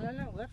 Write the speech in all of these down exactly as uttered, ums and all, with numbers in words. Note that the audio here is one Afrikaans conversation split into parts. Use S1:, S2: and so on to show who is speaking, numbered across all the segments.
S1: bel hulle hoor.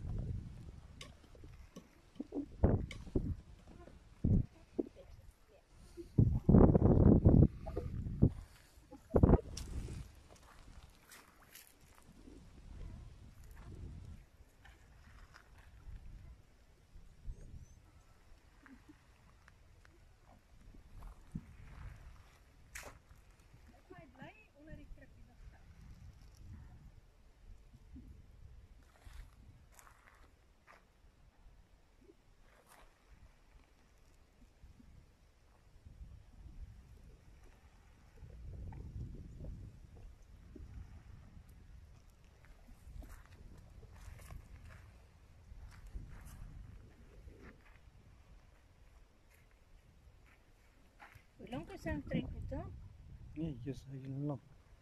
S1: Hoe lank is hy omtrent met hom?
S2: Nee, hier is heel lang.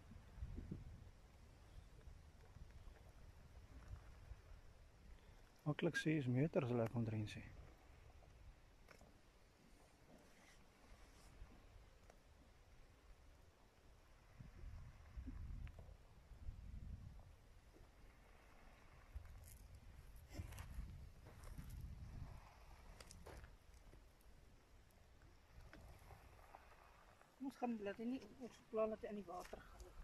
S2: Maklik ses meter sal ek omtrent sê.
S1: Ons gaan laat hy nie, ons plan dat hy in die water gaan.